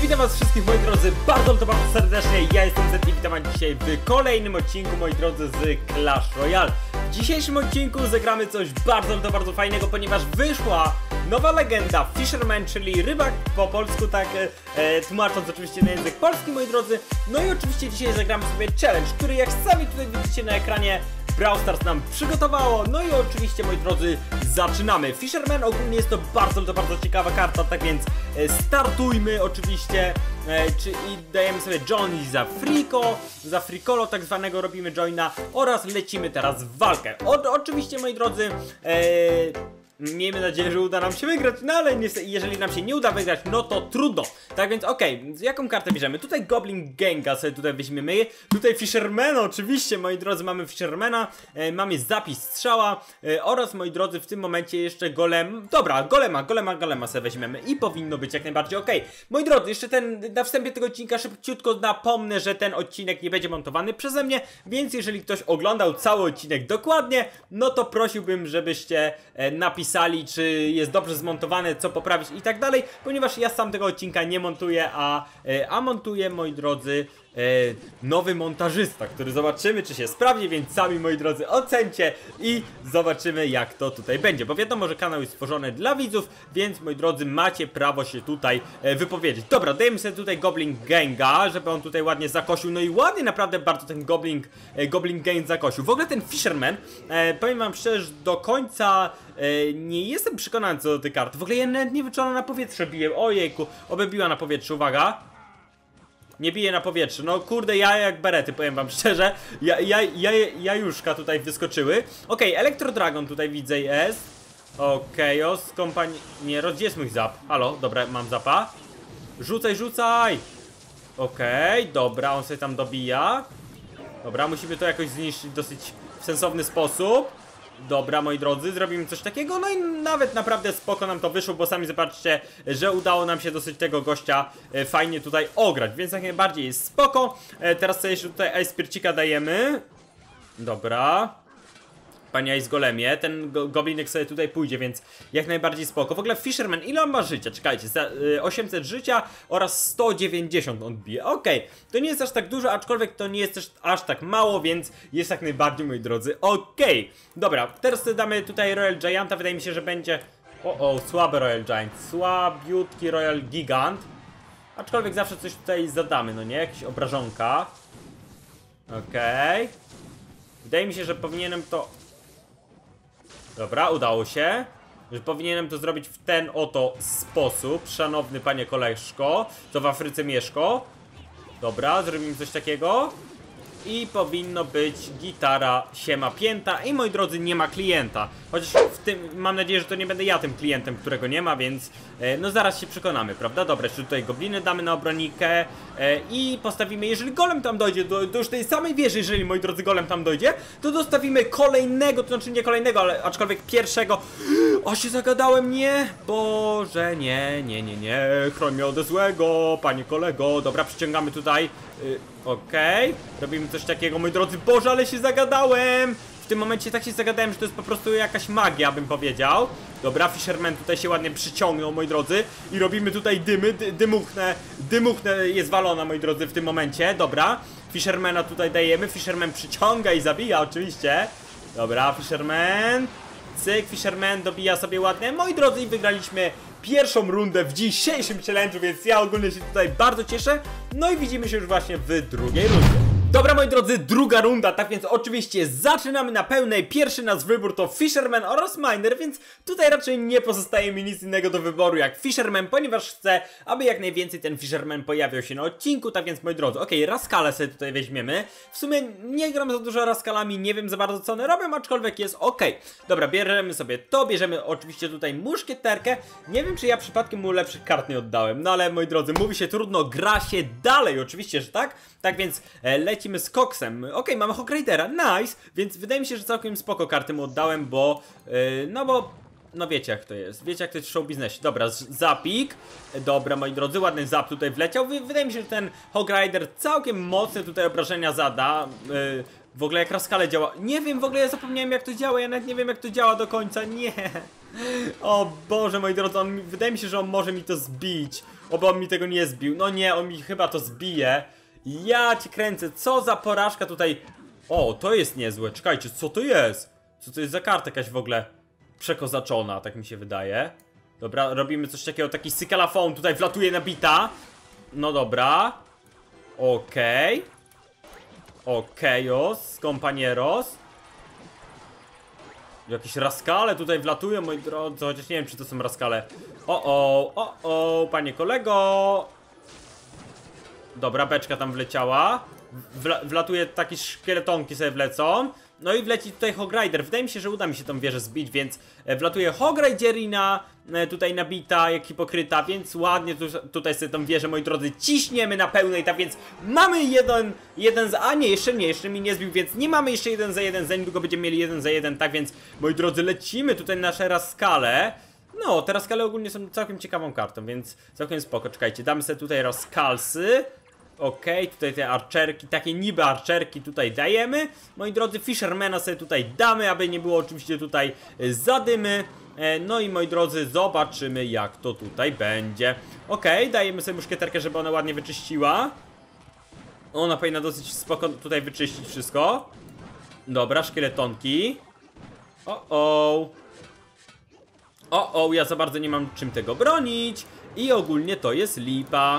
witam was wszystkich, moi drodzy, bardzo serdecznie. Ja jestem Zeti, witam was dzisiaj w kolejnym odcinku, moi drodzy, z Clash Royale. W dzisiejszym odcinku zagramy coś bardzo fajnego, ponieważ wyszła nowa legenda Fisherman, czyli rybak po polsku, tak tłumacząc oczywiście na język polski, moi drodzy. No i oczywiście dzisiaj zagramy sobie challenge, który jak sami tutaj widzicie na ekranie Brawl Stars nam przygotowało. No i oczywiście, moi drodzy, zaczynamy. Fisherman ogólnie jest to bardzo ciekawa karta, tak więc startujmy oczywiście. I dajemy sobie Johnny za Fricolo tak zwanego robimy joina oraz lecimy teraz w walkę. Oczywiście, moi drodzy, miejmy nadzieję, że uda nam się wygrać, no ale jeżeli nam się nie uda wygrać, no to trudno. Tak więc okej, jaką kartę bierzemy? Tutaj Goblin Ganga sobie tutaj weźmiemy. Tutaj Fishermana, oczywiście, moi drodzy, mamy Fishermana. Mamy zapis strzała oraz, moi drodzy, w tym momencie jeszcze golem. Dobra, golema sobie weźmiemy i powinno być jak najbardziej okej. Moi drodzy, jeszcze na wstępie tego odcinka szybciutko napomnę, że ten odcinek nie będzie montowany przeze mnie, więc jeżeli ktoś oglądał cały odcinek dokładnie, no to prosiłbym, żebyście napisali, czy jest dobrze zmontowany, co poprawić i tak dalej, ponieważ ja sam tego odcinka nie montuję, a montuję, moi drodzy, nowy montażysta, który zobaczymy, czy się sprawdzi, więc sami, moi drodzy, ocencie i zobaczymy, jak to tutaj będzie, bo wiadomo, że kanał jest stworzony dla widzów, więc, moi drodzy, macie prawo się tutaj wypowiedzieć. Dobra, dajemy sobie tutaj Goblin Ganga, żeby on tutaj ładnie zakosił, no i ładnie naprawdę bardzo ten Goblin Gang zakosił. W ogóle ten Fisherman, powiem wam szczerze, że do końca nie jestem przekonany co do tej karty. W ogóle ja nawet nie wyczułam na powietrze bije. Ojejku, oby biła na powietrze, uwaga. Nie bije na powietrze, no kurde, ja jak berety, powiem wam szczerze. Jajuszka tutaj wyskoczyły. Okej, Electro Dragon tutaj widzę jest. Okej, os kompanii... Nie, gdzie jest mój zap? Halo, dobra, mam zapa. Rzucaj! Okej, dobra, on sobie tam dobija. Dobra, musimy to jakoś zniszczyć dosyć w sensowny sposób. Dobra, moi drodzy, zrobimy coś takiego, no i nawet naprawdę spoko nam to wyszło, bo sami zobaczcie, że udało nam się dosyć tego gościa fajnie tutaj ograć, więc jak najbardziej jest spoko. Teraz sobie jeszcze tutaj Ice Pircika dajemy. Dobra. Panie Ice Golemie, ten goblinek sobie tutaj pójdzie, więc jak najbardziej spoko. W ogóle Fisherman, ile on ma życia? Czekajcie, 800 życia oraz 190 on bije. Okej, to nie jest aż tak dużo, aczkolwiek to nie jest też aż tak mało, więc jest jak najbardziej, moi drodzy, okej. Dobra, teraz damy tutaj Royal Gianta, wydaje mi się, że będzie... słaby Royal Giant, słabiutki Royal Gigant. Aczkolwiek zawsze coś tutaj zadamy, no nie? Jakieś obrażonka. Okej. Wydaje mi się, że powinienem to... Dobra, udało się. Że powinienem to zrobić w ten oto sposób, szanowny panie koleżko, co w Afryce mieszko. Dobra, zrobimy coś takiego. I powinno być gitara siema pięta. I moi drodzy, nie ma klienta. Chociaż w tym, mam nadzieję, że to nie będę ja tym klientem, którego nie ma, więc no zaraz się przekonamy, prawda? Dobra, jeszcze tutaj gobliny damy na obronikę i postawimy, jeżeli golem tam dojdzie do już tej samej wieży, jeżeli, moi drodzy, golem tam dojdzie, to dostawimy kolejnego, to znaczy nie kolejnego, ale aczkolwiek pierwszego. O, się zagadałem, nie! Boże, nie, chroń mnie ode złego, panie kolego. Dobra, przyciągamy tutaj. Okej, robimy coś takiego, moi drodzy. Boże, ale się zagadałem! W tym momencie tak się zagadałem, że to jest po prostu jakaś magia, bym powiedział. Dobra, Fisherman tutaj się ładnie przyciągnął, moi drodzy. I robimy tutaj dymy, dymuchnę jest walona, moi drodzy, w tym momencie. Dobra, Fishermana tutaj dajemy. Fisherman przyciąga i zabija, oczywiście. Dobra, Fisherman. Cyk, Fisherman dobija sobie ładnie. Moi drodzy, i wygraliśmy pierwszą rundę w dzisiejszym challenge'u, więc ja ogólnie się tutaj bardzo cieszę. No i widzimy się już właśnie w drugiej rundzie. Dobra, moi drodzy, druga runda, tak więc oczywiście zaczynamy na pełnej. Pierwszy nasz wybór to Fisherman oraz Miner, więc tutaj raczej nie pozostaje mi nic innego do wyboru jak Fisherman, ponieważ chcę, aby jak najwięcej ten Fisherman pojawiał się na odcinku. Tak więc, moi drodzy, okej, Rascale sobie tutaj weźmiemy. W sumie nie gram za dużo Rascalami, nie wiem za bardzo co one robią, aczkolwiek jest okej. Dobra, bierzemy sobie to, bierzemy oczywiście tutaj muszkieterkę. Nie wiem, czy ja przypadkiem mu lepszych kart nie oddałem, no ale, moi drodzy, mówi się trudno, gra się dalej, oczywiście, że tak. Tak więc lecimy z koksem. Okej, mamy Hog Ridera, nice. Więc wydaje mi się, że całkiem spoko karty mu oddałem, bo no wiecie jak to jest. Wiecie jak to jest w show biznesie. Dobra, zapik. Dobra, moi drodzy, ładny zap tutaj wleciał. Wydaje mi się, że ten Hog Rider całkiem mocne tutaj obrażenia zada. W ogóle jak Rascale działa. Nie wiem, w ogóle ja zapomniałem jak to działa. Ja nawet nie wiem jak to działa do końca. Nie. O Boże, moi drodzy, wydaje mi się, że on może mi to zbić. Oby on mi tego nie zbił. No nie, on mi chyba to zbije. Ja cię kręcę. Co za porażka tutaj. O, to jest niezłe. Czekajcie, co to jest? Co to jest za karta jakaś w ogóle przekozaczona, tak mi się wydaje. Dobra, robimy coś takiego. Taki sykalafon tutaj wlatuje na bita. No dobra. Okej. Okejos, compañeros. Jakieś Rascale tutaj wlatują, moi drodzy, chociaż nie wiem, czy to są Rascale. O, panie kolego. Dobra, beczka tam wleciała. Wlatuje takie szkieletonki sobie wlecą. No i wleci tutaj Hog Rider. Wydaje mi się, że uda mi się tą wieżę zbić, więc wlatuje Hog Riderina tutaj nabita, jak hipokryta, więc ładnie tutaj sobie tą wieżę, moi drodzy, ciśniemy na pełnej, tak więc mamy jeden za... A nie, jeszcze mi nie zbił, więc nie mamy jeszcze 1 za 1, za niedługo będziemy mieli 1 za 1, tak więc, moi drodzy, lecimy tutaj nasze Rascale. No, te Rascale ogólnie są całkiem ciekawą kartą, więc całkiem spoko. Czekajcie, damy sobie tutaj Rascalsy. Okej, tutaj te archerki, takie niby archerki tutaj dajemy. Moi drodzy, Fishermana sobie tutaj damy, aby nie było oczywiście tutaj zadymy. No i moi drodzy, zobaczymy jak to tutaj będzie. Okej, dajemy sobie muszkieterkę, żeby ona ładnie wyczyściła. Ona powinna dosyć spoko tutaj wyczyścić wszystko. Dobra, szkieletonki. O, ja za bardzo nie mam czym tego bronić. I ogólnie to jest lipa.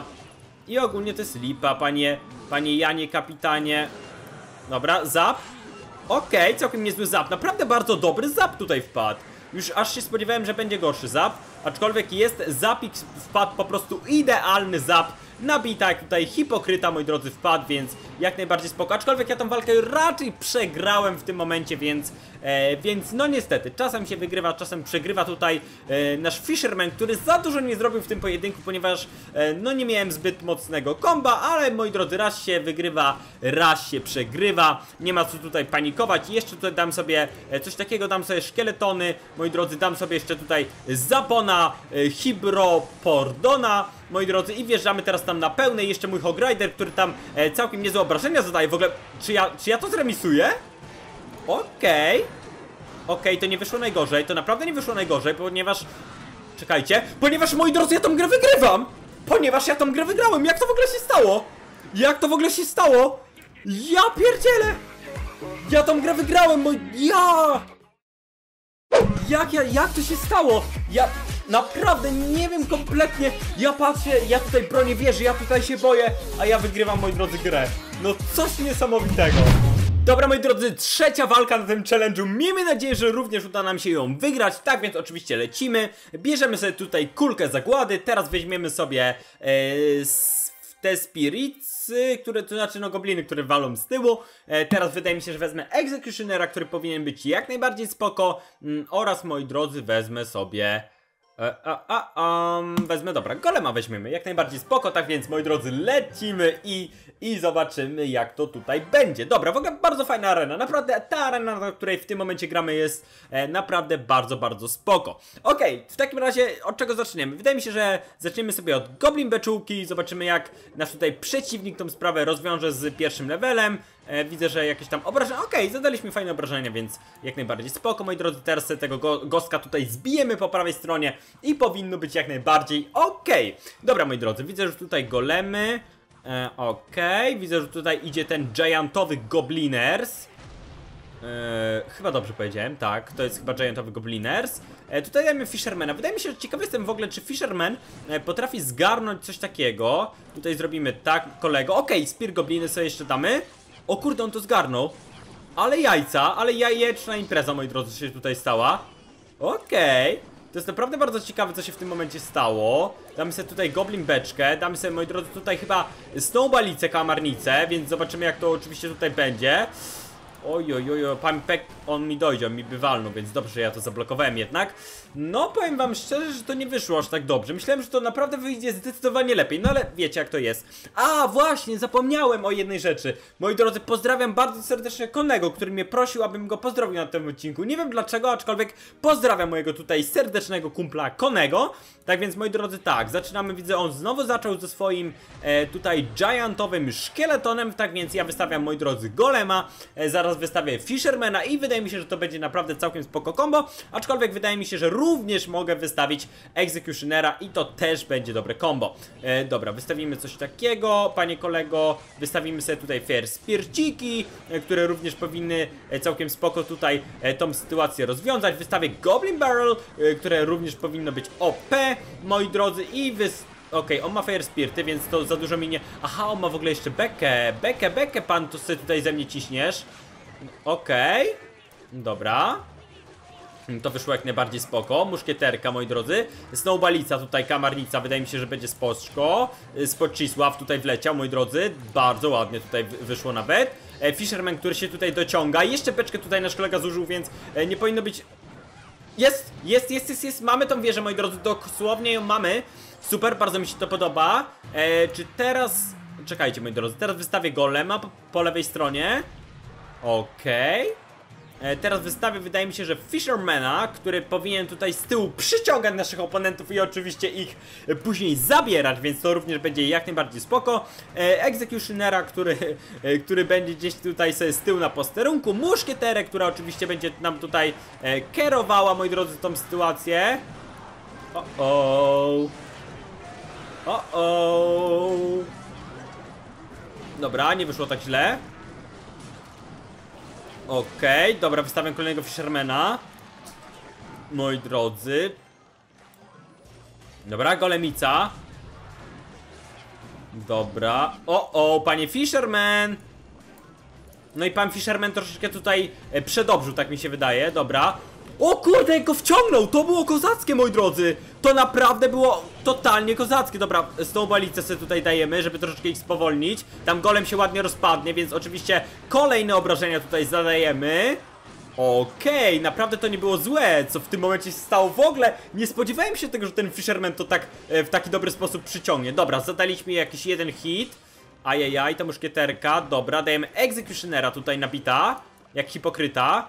Panie Janie, kapitanie. Dobra, zap. Okej, całkiem niezły zap. Naprawdę bardzo dobry zap tutaj wpadł. Już aż się spodziewałem, że będzie gorszy zap. Aczkolwiek jest zapik, wpadł po prostu idealny zap. Nabita, jak tutaj hipokryta, moi drodzy, wpadł, więc jak najbardziej spoko. Aczkolwiek ja tą walkę raczej przegrałem w tym momencie, więc no niestety, czasem się wygrywa, czasem przegrywa tutaj nasz Fisherman, który za dużo nie zrobił w tym pojedynku, ponieważ no nie miałem zbyt mocnego komba, ale moi drodzy, raz się wygrywa, raz się przegrywa. Nie ma co tutaj panikować. Jeszcze tutaj dam sobie coś takiego, dam sobie szkieletony, moi drodzy, dam sobie jeszcze tutaj Zapona, Hibropordona, moi drodzy, i wjeżdżamy teraz tam na pełnej. Jeszcze mój Hog Rider, który tam całkiem niezłe obrażenia zadaje. W ogóle, czy ja to zremisuję? Okej, to nie wyszło najgorzej. To naprawdę nie wyszło najgorzej, ponieważ... Czekajcie, ponieważ, moi drodzy, ja tą grę wygrywam! Ponieważ ja tą grę wygrałem! Jak to w ogóle się stało? Jak to w ogóle się stało? Ja pierdzielę! Ja tą grę wygrałem, Jak to się stało? Ja naprawdę nie wiem kompletnie. Ja patrzę, ja tutaj bronię wieży, ja tutaj się boję, a ja wygrywam, moi drodzy, grę. No coś niesamowitego. Dobra, moi drodzy, trzecia walka na tym challenge'u. Miejmy nadzieję, że również uda nam się ją wygrać. Tak więc oczywiście lecimy. Bierzemy sobie tutaj kulkę zagłady. Teraz weźmiemy sobie te spirits, które, to znaczy no gobliny, które walą z tyłu. Teraz wydaje mi się, że wezmę Executionera, który powinien być jak najbardziej spoko. Oraz, moi drodzy, wezmę sobie... wezmę, dobra, golema weźmiemy, jak najbardziej spoko, tak więc, moi drodzy, lecimy i zobaczymy jak to tutaj będzie. Dobra, w ogóle bardzo fajna arena, naprawdę ta arena, na której w tym momencie gramy, jest naprawdę bardzo, bardzo spoko. Okej, w takim razie od czego zaczniemy? Wydaje mi się, że zaczniemy sobie od Goblin Beczułki, zobaczymy jak nasz tutaj przeciwnik tą sprawę rozwiąże z pierwszym levelem. Widzę, że jakieś tam obrażenia, okej, zadaliśmy fajne obrażenia, więc jak najbardziej spoko, moi drodzy. Teraz sobie tego gostka tutaj zbijemy po prawej stronie i powinno być jak najbardziej okej. Dobra, moi drodzy, widzę, że tutaj golemy. Widzę, że tutaj idzie ten giantowy gobliners. Chyba dobrze powiedziałem, tak, to jest chyba giantowy gobliners. Tutaj dajemy Fishermana. Wydaje mi się, że ciekawy jestem w ogóle, czy Fisherman potrafi zgarnąć coś takiego. Tutaj zrobimy tak, kolego. Spear gobliny sobie jeszcze damy. O kurde, on to zgarnął. Ale jajca, ale jajeczna impreza, moi drodzy, się tutaj stała. To jest naprawdę bardzo ciekawe, co się w tym momencie stało. Damy sobie tutaj goblin beczkę. Damy sobie, moi drodzy, tutaj chyba snowballicę, kamarnicę. Więc zobaczymy, jak to oczywiście tutaj będzie. Oj, pan Peck, on mi dojdzie, on mi by walnął, więc dobrze, że ja to zablokowałem jednak. No, powiem wam szczerze, że to nie wyszło aż tak dobrze. Myślałem, że to naprawdę wyjdzie zdecydowanie lepiej, no ale wiecie jak to jest. A, właśnie, zapomniałem o jednej rzeczy. Moi drodzy, pozdrawiam bardzo serdecznie Konego, który mnie prosił, abym go pozdrowił na tym odcinku. Nie wiem dlaczego, aczkolwiek pozdrawiam mojego tutaj serdecznego kumpla Konego. Tak więc, moi drodzy, tak, zaczynamy, widzę, on znowu zaczął ze swoim tutaj giantowym szkieletonem, tak więc ja wystawiam, moi drodzy, golema, zaraz wystawię Fishermana i wydaje mi się, że to będzie naprawdę całkiem spoko combo, aczkolwiek wydaje mi się, że również mogę wystawić Executionera i to też będzie dobre combo. Dobra, wystawimy coś takiego, panie kolego, wystawimy sobie tutaj Fair Spirciki, które również powinny całkiem spoko tutaj tą sytuację rozwiązać. Wystawię Goblin Barrel, które również powinno być OP, moi drodzy, i okej, on ma Fire Spirty, więc to za dużo mi nie... Aha, on ma w ogóle jeszcze bekę, pan tu sobie tutaj ze mnie ciśniesz. Okej, dobra. To wyszło jak najbardziej spoko. Muszkieterka, moi drodzy. Snowballica tutaj, kamarnica, wydaje mi się, że będzie spoczko. Spocisław tutaj wleciał, moi drodzy. Bardzo ładnie tutaj wyszło nawet. Fisherman, który się tutaj dociąga. Jeszcze beczkę tutaj nasz kolega zużył, więc nie powinno być... Jest. Mamy tą wieżę, moi drodzy, dosłownie ją mamy. Super, bardzo mi się to podoba. Czy teraz... Czekajcie, moi drodzy, teraz wystawię golema po lewej stronie. Okej. Teraz wystawię, wydaje mi się, że Fishermana, który powinien tutaj z tyłu przyciągać naszych oponentów i oczywiście ich później zabierać, więc to również będzie jak najbardziej spoko. Executionera, który będzie gdzieś tutaj sobie z tyłu na posterunku. Muszkieterę, która oczywiście będzie nam tutaj kierowała, moi drodzy, tą sytuację. Dobra, nie wyszło tak źle. Okej, dobra, wystawiam kolejnego Fishermana. Moi drodzy. Dobra, golemica. Dobra. Panie Fisherman. No i pan Fisherman troszeczkę tutaj przedobrzył, tak mi się wydaje, dobra. O kurde, jak go wciągnął, to było kozackie, moi drodzy. To naprawdę było totalnie kozackie. Dobra, snowballicę sobie tutaj dajemy, żeby troszeczkę ich spowolnić. Tam golem się ładnie rozpadnie, więc oczywiście kolejne obrażenia tutaj zadajemy. Okej, naprawdę to nie było złe, co w tym momencie się stało. W ogóle nie spodziewałem się tego, że ten Fisherman to tak w taki dobry sposób przyciągnie. Dobra, zadaliśmy jakiś jeden hit. Ajajaj, to muszkieterka. Dobra, dajemy Executionera tutaj nabita, jak hipokryta.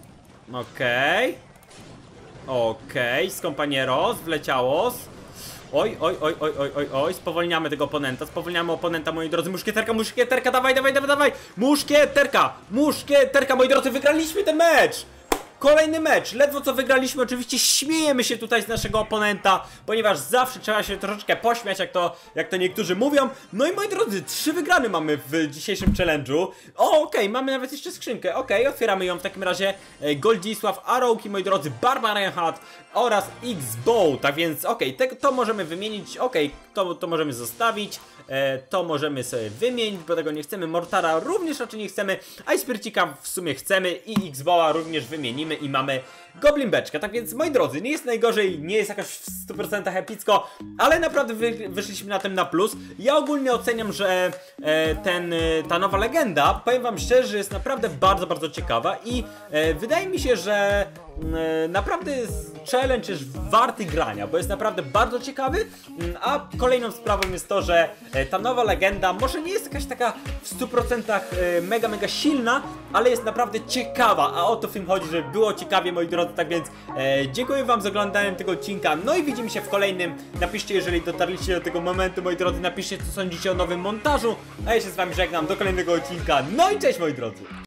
Okej, Scompanieros, wleciało. Oj, spowolniamy tego oponenta, spowolniamy oponenta, moi drodzy. Muszkieterka, dawaj, muszkieterka, moi drodzy, wygraliśmy ten mecz! Kolejny mecz, ledwo co wygraliśmy, oczywiście śmiejemy się tutaj z naszego oponenta, ponieważ zawsze trzeba się troszeczkę pośmiać, jak to niektórzy mówią. No i moi drodzy, 3 wygrane mamy w dzisiejszym challenge'u. Okej, mamy nawet jeszcze skrzynkę, otwieramy ją w takim razie. Goldzisław, Arrowki, moi drodzy, Barbarian oraz X-Bow, tak więc to możemy wymienić, to możemy zostawić. To możemy sobie wymienić, bo tego nie chcemy. Mortara również raczej nie chcemy. Icebercika w sumie chcemy i X-Bowa również wymienimy i mamy Goblin Beczkę. Tak więc, moi drodzy, nie jest najgorzej, nie jest jakoś w 100% epicko, ale naprawdę wyszliśmy na tym na plus. Ja ogólnie oceniam, że ta nowa legenda, powiem wam szczerze, że jest naprawdę bardzo, bardzo ciekawa i wydaje mi się, że naprawdę challenge jest warty grania, bo jest naprawdę bardzo ciekawy. A kolejną sprawą jest to, że ta nowa legenda może nie jest jakaś taka w 100% mega silna, ale jest naprawdę ciekawa, a o to w tym chodzi, żeby było ciekawie, moi drodzy. Tak więc dziękuję wam za oglądanie tego odcinka, no i widzimy się w kolejnym. Napiszcie, jeżeli dotarliście do tego momentu, moi drodzy, napiszcie, co sądzicie o nowym montażu, a ja się z wami żegnam do kolejnego odcinka, no i cześć, moi drodzy.